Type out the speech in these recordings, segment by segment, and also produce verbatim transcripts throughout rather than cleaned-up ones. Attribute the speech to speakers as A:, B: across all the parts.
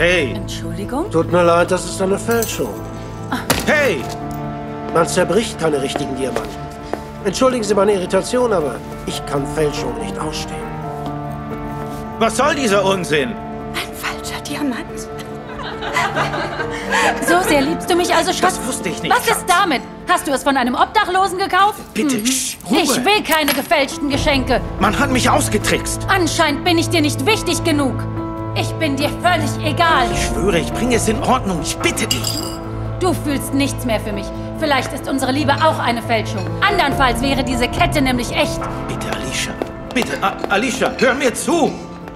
A: Hey!
B: Entschuldigung?
C: Tut mir leid, das ist eine Fälschung.
A: Hey!
C: Man zerbricht keine richtigen Diamanten. Entschuldigen Sie meine Irritation, aber ich kann Fälschung nicht ausstehen.
A: Was soll dieser Unsinn?
B: Ein falscher Diamant. So sehr liebst du mich also, Schatz?
A: Das wusste ich nicht,
B: Was ist damit? Hast du es von einem Obdachlosen gekauft?
A: Bitte,
B: Mhm.
A: Sch, Ruhe.
B: Ich will keine gefälschten Geschenke.
A: Man hat mich ausgetrickst.
B: Anscheinend bin ich dir nicht wichtig genug. Ich bin dir völlig egal.
A: Ich schwöre, ich bringe es in Ordnung. Ich bitte dich.
B: Du fühlst nichts mehr für mich. Vielleicht ist unsere Liebe auch eine Fälschung. Andernfalls wäre diese Kette nämlich echt.
A: Bitte, Alicia. Bitte, A Alicia, hör mir zu.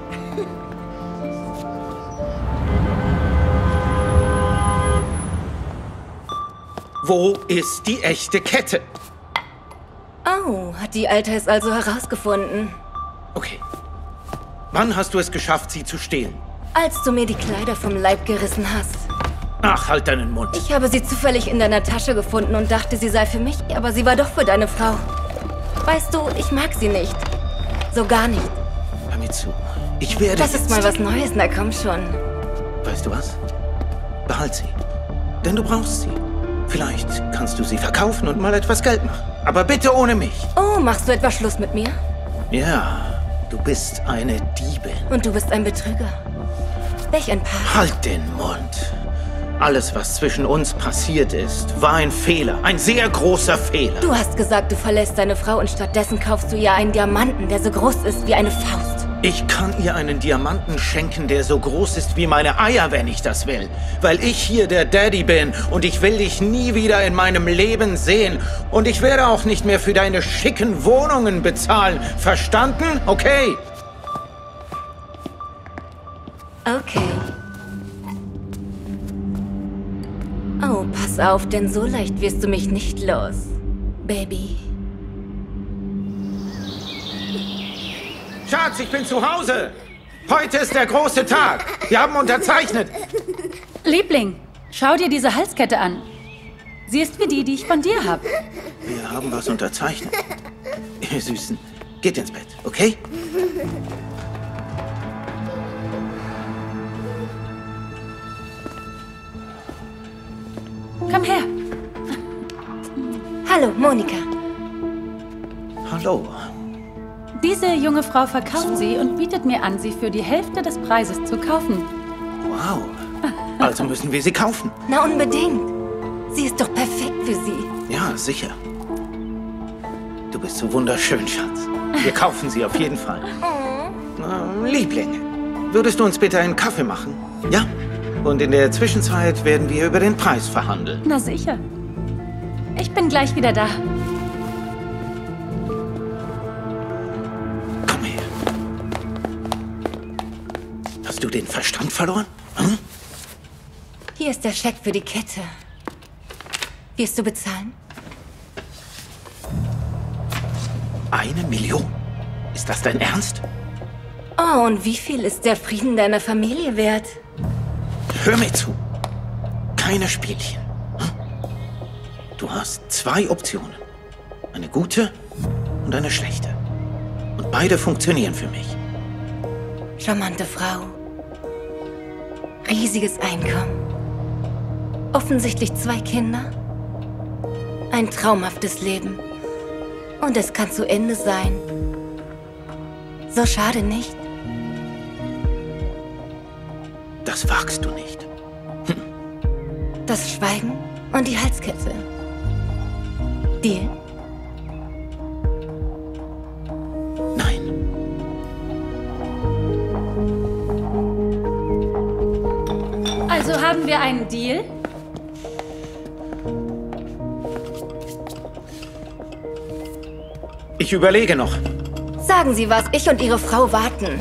A: Wo ist die echte Kette?
D: Oh, hat die Alte es also herausgefunden.
A: Okay. Wann hast du es geschafft, sie zu stehlen?
D: Als du mir die Kleider vom Leib gerissen hast.
A: Ach, halt deinen Mund.
D: Ich habe sie zufällig in deiner Tasche gefunden und dachte, sie sei für mich, aber sie war doch für deine Frau. Weißt du, ich mag sie nicht. So gar nicht.
A: Hör mir zu. Ich werde
D: Das ist
A: jetzt...
D: mal was Neues, na komm schon.
A: Weißt du was? Behalt sie. Denn du brauchst sie. Vielleicht kannst du sie verkaufen und mal etwas Geld machen. Aber bitte ohne mich.
D: Oh, machst du etwa Schluss mit mir?
A: Ja, du bist eine Diebin.
D: Und du bist ein Betrüger. Welch ein Paar.
A: Halt den Mund. Alles, was zwischen uns passiert ist, war ein Fehler. Ein sehr großer Fehler.
D: Du hast gesagt, du verlässt deine Frau und stattdessen kaufst du ihr einen Diamanten, der so groß ist wie eine Faust.
A: Ich kann ihr einen Diamanten schenken, der so groß ist wie meine Eier, wenn ich das will. Weil ich hier der Daddy bin und ich will dich nie wieder in meinem Leben sehen. Und ich werde auch nicht mehr für deine schicken Wohnungen bezahlen. Verstanden? Okay.
D: Okay. Oh, pass auf, denn so leicht wirst du mich nicht los, Baby.
A: Schatz, ich bin zu Hause. Heute ist der große Tag. Wir haben unterzeichnet.
B: Liebling, schau dir diese Halskette an. Sie ist wie die, die ich von dir habe.
A: Wir haben was unterzeichnet. Ihr Süßen, geht ins Bett, okay?
B: Komm her.
D: Hallo, Monika.
A: Hallo.
B: Diese junge Frau verkauft sie und bietet mir an, sie für die Hälfte des Preises zu kaufen.
A: Wow. Also müssen wir sie kaufen.
D: Na, unbedingt. Sie ist doch perfekt für sie.
A: Ja, sicher. Du bist so wunderschön, Schatz. Wir kaufen sie auf jeden Fall. Na, Liebling, würdest du uns bitte einen Kaffee machen? Ja? Und in der Zwischenzeit werden wir über den Preis verhandeln.
B: Na sicher. Ich bin gleich wieder da.
A: Komm her. Hast du den Verstand verloren? Hm?
D: Hier ist der Scheck für die Kette. Wirst du bezahlen?
A: Eine Million? Ist das dein Ernst?
D: Oh, und wie viel ist der Frieden deiner Familie wert?
A: Hör mir zu. Keine Spielchen. Hm? Du hast zwei Optionen. Eine gute und eine schlechte. Und beide funktionieren für mich.
D: Charmante Frau. Riesiges Einkommen. Offensichtlich zwei Kinder. Ein traumhaftes Leben. Und es kann zu Ende sein. So schade nicht.
A: Das wagst du nicht. Hm.
D: Das Schweigen und die Halskette. Deal?
A: Nein.
B: Also haben wir einen Deal?
A: Ich überlege noch.
D: Sagen Sie was, ich und Ihre Frau warten.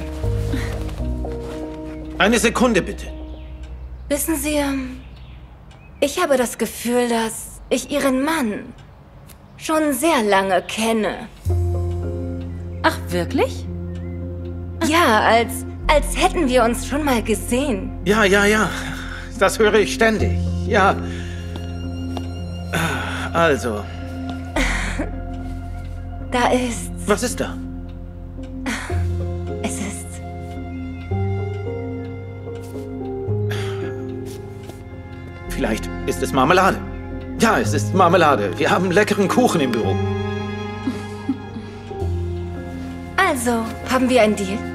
A: Eine Sekunde bitte.
D: Wissen Sie, ähm, ich habe das Gefühl, dass ich Ihren Mann schon sehr lange kenne.
B: Ach, wirklich?
D: Ja, als, als hätten wir uns schon mal gesehen.
A: Ja, ja, ja. Das höre ich ständig. Ja. Also,
D: Da ist...
A: was ist da?
D: Es ist...
A: Vielleicht ist es Marmelade. Ja, es ist Marmelade. Wir haben leckeren Kuchen im Büro.
D: Also, haben wir einen Deal?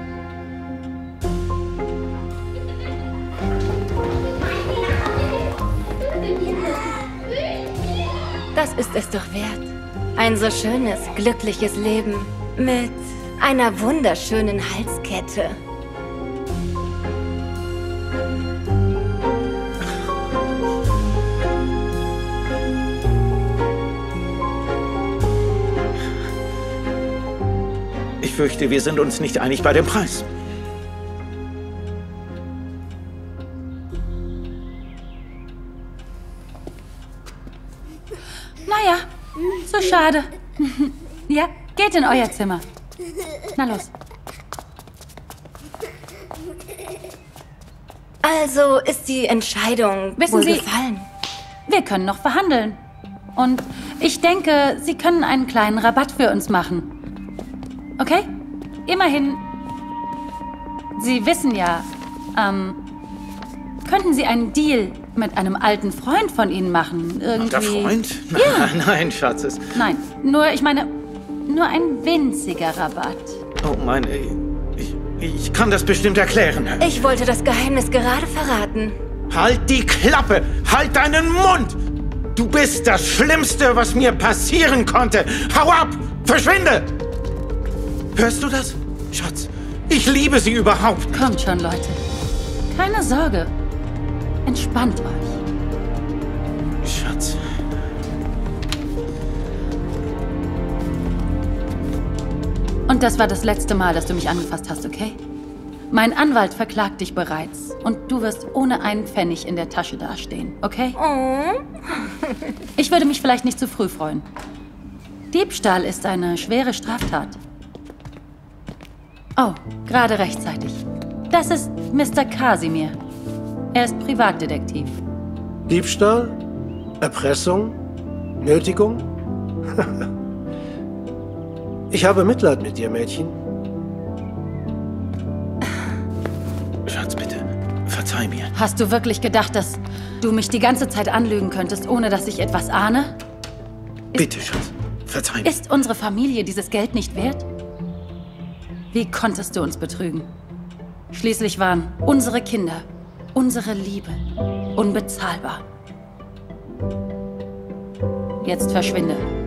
D: Das ist es doch wert. Ein so schönes, glückliches Leben mit einer wunderschönen Halskette.
A: Ich fürchte, wir sind uns nicht einig bei dem Preis.
B: Naja, so schade. Ja, geht in euer Zimmer. Na los.
D: Also ist die Entscheidung
B: Wissen
D: wohl
B: Sie-
D: gefallen.
B: Wir können noch verhandeln. Und ich denke, Sie können einen kleinen Rabatt für uns machen. Okay? Immerhin, Sie wissen ja, ähm, könnten Sie einen Deal mit einem alten Freund von Ihnen machen? Irgendwie.
A: Der Freund? Nein, nein, nein, Schatz. Es,
B: Nein, nur, ich meine, nur ein winziger Rabatt.
A: oh Mann, ey. Ich, ich kann das bestimmt erklären.
D: Ich wollte das Geheimnis gerade verraten.
A: Halt die Klappe! Halt deinen Mund! Du bist das Schlimmste, was mir passieren konnte! Hau ab! Verschwinde! Hörst du das? Schatz, ich liebe sie überhaupt.
B: Kommt schon, Leute. Keine Sorge. Entspannt euch.
A: Schatz.
B: Und das war das letzte Mal, dass du mich angefasst hast, okay? Mein Anwalt verklagt dich bereits. Und du wirst ohne einen Pfennig in der Tasche dastehen, okay?
D: Oh.
B: Ich würde mich vielleicht nicht zu früh freuen. Diebstahl ist eine schwere Straftat. Oh, gerade rechtzeitig. Das ist Mister Kasimir. Er ist Privatdetektiv.
C: Diebstahl? Erpressung? Nötigung? Ich habe Mitleid mit dir, Mädchen.
A: Schatz, bitte, verzeih mir.
B: Hast du wirklich gedacht, dass du mich die ganze Zeit anlügen könntest, ohne dass ich etwas ahne?
A: Bitte, Schatz, verzeih mir.
B: Ist unsere Familie dieses Geld nicht wert? Wie konntest du uns betrügen? Schließlich waren unsere Kinder, unsere Liebe unbezahlbar. Jetzt verschwinde.